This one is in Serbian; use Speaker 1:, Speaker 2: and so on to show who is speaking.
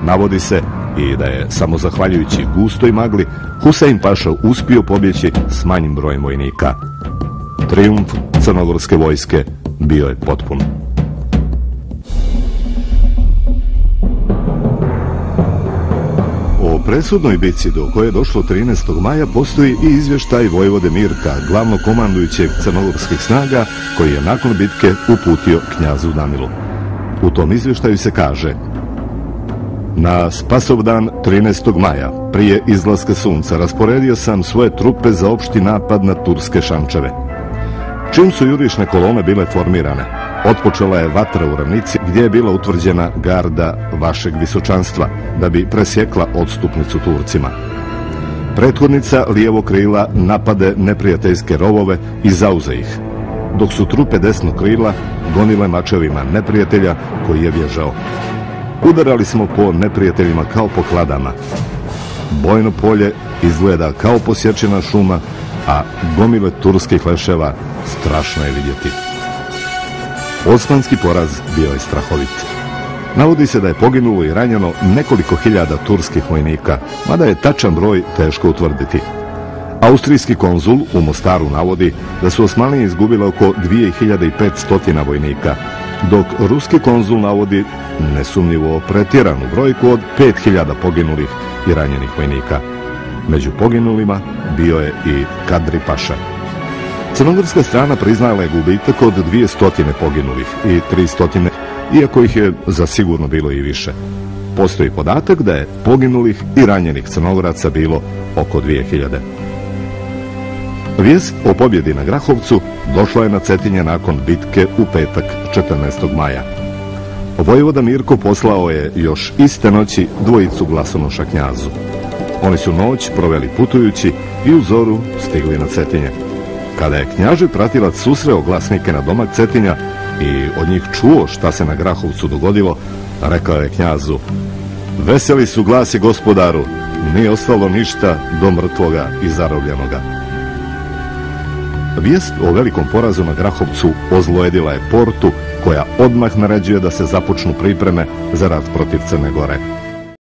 Speaker 1: Navodi se i da je samo zahvaljujući gustoj magli Husein paša uspio pobjeći s manjim brojem vojnika. Trijumf crnogorske vojske bio je potpun. O presudnoj bici do koje je došlo 13. maja postoji i izvještaj vojvode Mirka, glavnog komandujućeg crnogorskih snaga, koji je nakon bitke uputio knjazu Danilu. U tom izvještaju se kaže: na Spasovdan 13. maja, prije izlaska sunca, rasporedio sam svoje trupe za opšti napad na turske šančeve. Čim su jurišne kolone bile formirane, otpočela je vatra u ravnici gdje je bila utvrđena garda vašeg visočanstva, da bi presjekla odstupnicu Turcima. Prethodnica lijevog krila napade neprijateljske rovove i zauze ih, dok su trupe desnog krila gonile mačevima neprijatelja koji je bježao. Udarali smo po neprijateljima kao po kladama. Bojno polje izgleda kao posječena šuma, a gomile turskih leševa strašno je vidjeti. Osmanski poraz bio je strahovit. Navodi se da je poginulo i ranjeno nekoliko hiljada turskih vojnika, mada je tačan broj teško utvrditi. Austrijski konzul u Mostaru navodi da su Osmanlije izgubile oko 2500 vojnika, dok ruski konzul navodi nesumnjivo pretjeranu brojku od 5000 poginulih i ranjenih vojnika. Među poginulima bio je i Kadri paša. Crnogorska strana priznala je gubitak od 200 poginulih i 300, iako ih je zasigurno bilo i više. Postoji podatak da je poginulih i ranjenih Crnogoraca bilo oko 2000. Vijest o pobjedi na Grahovcu došla je na Cetinje nakon bitke u petak 14. maja. Vojvoda Mirko poslao je još iste noći dvojicu glasonoša knjazu. Oni su noć proveli putujući i u zoru stigli na Cetinje. Kada je knjaži pratilac susreo glasnike na domak Cetinja i od njih čuo šta se na Grahovcu dogodilo, rekao je knjazu: veseli su glasi gospodaru, nije ostalo ništa do mrtvoga i zarobljenoga. Vijest o velikom porazu na Grahovcu ozlojedila je Portu, koja odmah naređuje da se započnu pripreme za rat protiv Crne Gore.